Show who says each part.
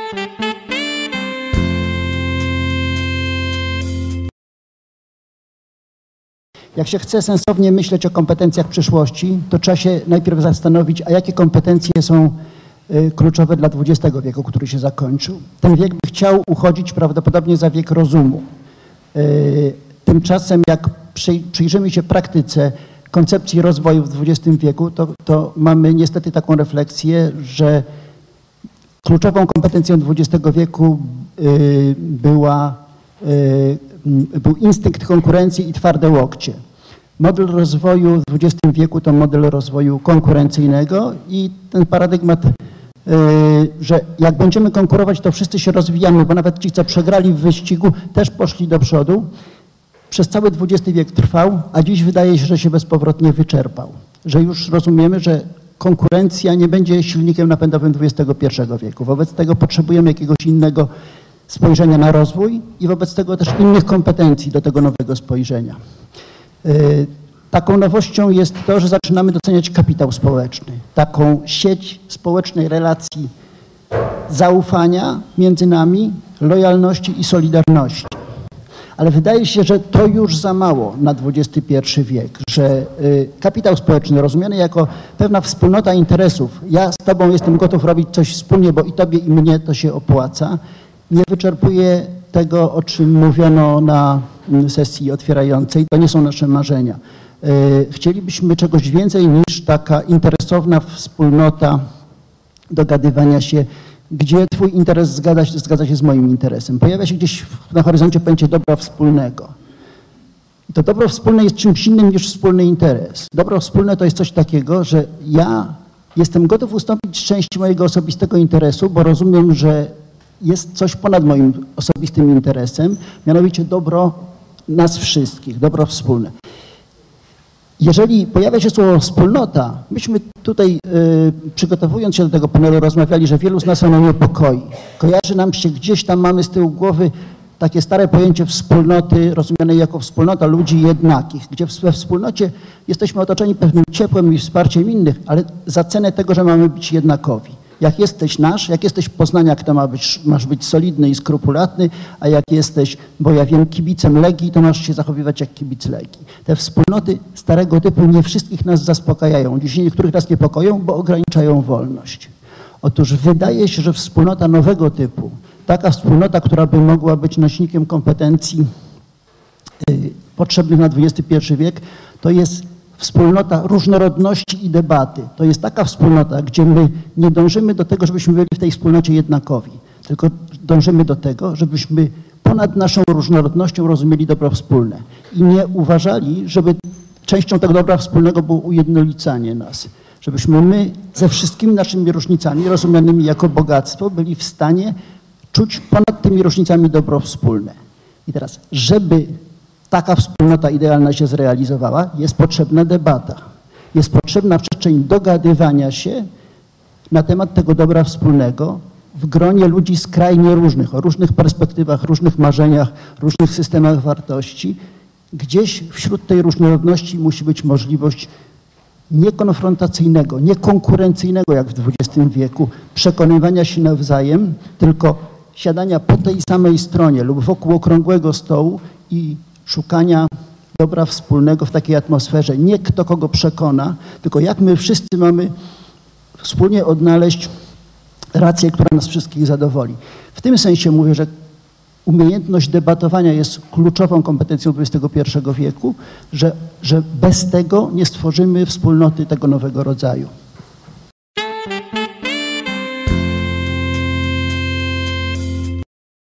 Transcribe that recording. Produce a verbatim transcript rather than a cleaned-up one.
Speaker 1: Jak się chce sensownie myśleć o kompetencjach przyszłości, to trzeba się najpierw zastanowić, a jakie kompetencje są y, kluczowe dla dwudziestego wieku, który się zakończył. Ten wiek by chciał uchodzić prawdopodobnie za wiek rozumu. Y, tymczasem jak przy, przyjrzymy się praktyce koncepcji rozwoju w dwudziestym wieku, to, to mamy niestety taką refleksję, że kluczową kompetencją dwudziestego wieku y, była, y, był instynkt konkurencji i twarde łokcie. Model rozwoju w dwudziestym wieku to model rozwoju konkurencyjnego i ten paradygmat, y, że jak będziemy konkurować, to wszyscy się rozwijamy, bo nawet ci, co przegrali w wyścigu, też poszli do przodu. Przez cały dwudziesty wiek trwał, a dziś wydaje się, że się bezpowrotnie wyczerpał. Że już rozumiemy, że konkurencja nie będzie silnikiem napędowym dwudziestego pierwszego wieku. Wobec tego potrzebujemy jakiegoś innego spojrzenia na rozwój i wobec tego też innych kompetencji do tego nowego spojrzenia. Yy, taką nowością jest to, że zaczynamy doceniać kapitał społeczny. Taką sieć społecznej relacji zaufania między nami, lojalności i solidarności. Ale wydaje się, że to już za mało na dwudziesty pierwszy wiek, że y, kapitał społeczny rozumiany jako pewna wspólnota interesów, ja z tobą jestem gotów robić coś wspólnie, bo i tobie i mnie to się opłaca, nie wyczerpuje tego, o czym mówiono na sesji otwierającej. To nie są nasze marzenia. Y, chcielibyśmy czegoś więcej niż taka interesowna wspólnota dogadywania się, gdzie twój interes zgadza się, zgadza się z moim interesem. Pojawia się gdzieś na horyzoncie pojęcie dobra wspólnego. I to dobro wspólne jest czymś innym niż wspólny interes. Dobro wspólne to jest coś takiego, że ja jestem gotów ustąpić części mojego osobistego interesu, bo rozumiem, że jest coś ponad moim osobistym interesem, mianowicie dobro nas wszystkich, dobro wspólne. Jeżeli pojawia się słowo wspólnota, myśmy tutaj y, przygotowując się do tego panelu rozmawiali, że wielu z nas ono niepokoi. Kojarzy nam się gdzieś tam, mamy z tyłu głowy takie stare pojęcie wspólnoty rozumianej jako wspólnota ludzi jednakich, gdzie we wspólnocie jesteśmy otoczeni pewnym ciepłem i wsparciem innych, ale za cenę tego, że mamy być jednakowi. Jak jesteś nasz, jak jesteś Poznaniak, to ma być, masz być solidny i skrupulatny, a jak jesteś, bo ja wiem, kibicem Legii, to masz się zachowywać jak kibic Legii. Te wspólnoty starego typu nie wszystkich nas zaspokajają. Dzisiaj niektórych nas niepokoją, bo ograniczają wolność. Otóż wydaje się, że wspólnota nowego typu, taka wspólnota, która by mogła być nośnikiem kompetencji yy, potrzebnych na dwudziesty pierwszy wiek, to jest wspólnota różnorodności i debaty. To jest taka wspólnota, gdzie my nie dążymy do tego, żebyśmy byli w tej wspólnocie jednakowi, tylko dążymy do tego, żebyśmy ponad naszą różnorodnością rozumieli dobro wspólne i nie uważali, żeby częścią tego dobra wspólnego było ujednolicanie nas. Żebyśmy my ze wszystkimi naszymi różnicami, rozumianymi jako bogactwo, byli w stanie czuć ponad tymi różnicami dobro wspólne. I teraz, żeby taka wspólnota idealna się zrealizowała, jest potrzebna debata. Jest potrzebna przestrzeń dogadywania się na temat tego dobra wspólnego w gronie ludzi skrajnie różnych, o różnych perspektywach, różnych marzeniach, różnych systemach wartości. Gdzieś wśród tej różnorodności musi być możliwość niekonfrontacyjnego, niekonkurencyjnego jak w dwudziestym wieku, przekonywania się nawzajem, tylko siadania po tej samej stronie lub wokół okrągłego stołu i szukania dobra wspólnego w takiej atmosferze. Nie kto kogo przekona, tylko jak my wszyscy mamy wspólnie odnaleźć rację, która nas wszystkich zadowoli. W tym sensie mówię, że umiejętność debatowania jest kluczową kompetencją dwudziestego pierwszego wieku, że, że bez tego nie stworzymy wspólnoty tego nowego rodzaju.